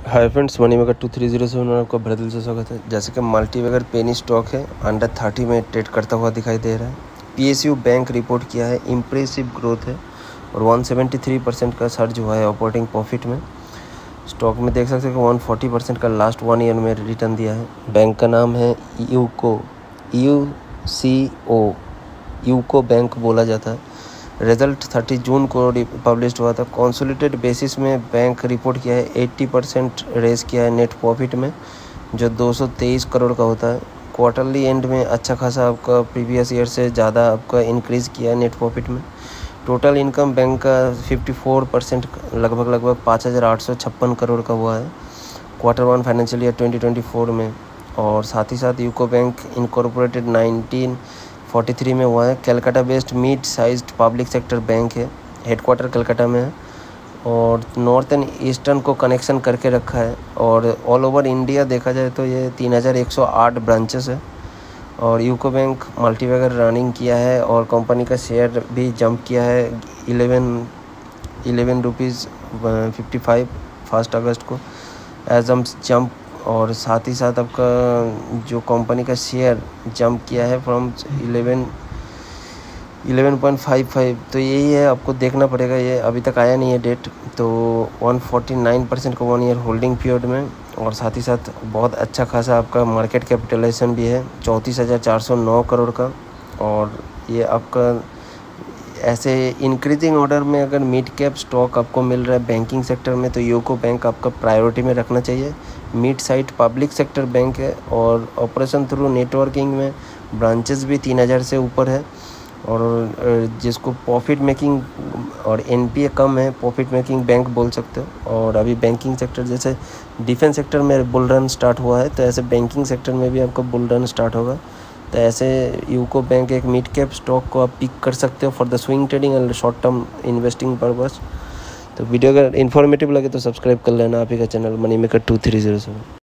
Hi friends, money maker 2307 में आपका बड़े दिल से स्वागत है। जैसे कि मल्टीबैगर पेनी स्टॉक है, अंडर 30 में ट्रेड करता हुआ दिखाई दे रहा है। पीएसयू बैंक रिपोर्ट किया है, इम्प्रेसिव ग्रोथ है और 173% का सर्ज हुआ है ऑपरेटिंग प्रॉफिट में। स्टॉक में देख सकते हैं कि 140% का लास्ट 1 ईयर में रिटर्न दिया है। बैंक का नाम है यूको, यूको बैंक बोला जाता है। रिजल्ट 30 जून को पब्लिश हुआ था। कंसोलिडेटेड बेसिस में बैंक रिपोर्ट किया है 80% रेज किया है नेट प्रॉफिट में, जो 223 करोड़ का होता है। क्वार्टरली एंड में अच्छा खासा आपका प्रीवियस ईयर से ज़्यादा आपका इंक्रीज़ किया है नेट प्रॉफिट में। टोटल इनकम बैंक का 54% लगभग 5,856 करोड़ का हुआ है Q1 फाइनेंशियल ईयर 2024 में। और साथ ही साथ यूको बैंक इनकॉर्पोरेटेड 1943 में हुआ है। Calcutta based mid sized public sector bank है, हेडक्वार्टर कलकत्ता में है और नॉर्थन ईस्टर्न को कनेक्शन करके रखा है। और ऑल ओवर इंडिया देखा जाए तो ये 3108 ब्रांचेस है। और यूको बैंक मल्टीबैगर रनिंग किया है और कंपनी का शेयर भी जंप किया है 11 रुपीज़ 55 1 अगस्त को एजम जंप। और साथ ही साथ आपका जो कंपनी का शेयर जंप किया है फ्रॉम 11.55, तो यही है, आपको देखना पड़ेगा। ये अभी तक आया नहीं है डेट। तो 149% का 1 ईयर होल्डिंग पीरियड में। और साथ ही साथ बहुत अच्छा खासा आपका मार्केट कैपिटलाइजेशन भी है 34,409 करोड़ का। और ये आपका ऐसे इंक्रीजिंग ऑर्डर में अगर मिड कैप स्टॉक आपको मिल रहा है बैंकिंग सेक्टर में, तो यूको बैंक आपका प्रायोरिटी में रखना चाहिए। Mid side public sector bank है और ऑपरेशन थ्रू नेटवर्किंग में ब्रांचेस भी 3000 से ऊपर है। और जिसको प्रॉफिट मेकिंग और एनपीए कम है, प्रॉफिट मेकिंग बैंक बोल सकते हो। और अभी बैंकिंग सेक्टर जैसे डिफेंस सेक्टर में बुल रन स्टार्ट हुआ है, तो ऐसे बैंकिंग सेक्टर में भी आपका बुल रन स्टार्ट होगा। तो ऐसे यूको बैंक एक मिड कैप स्टॉक को आप पिक कर सकते हो for the swing trading and short term investing purpose. तो वीडियो अगर इन्फॉर्मेटिव लगे तो सब्सक्राइब कर लेना आप ही का चैनल मनी मेकर 2307।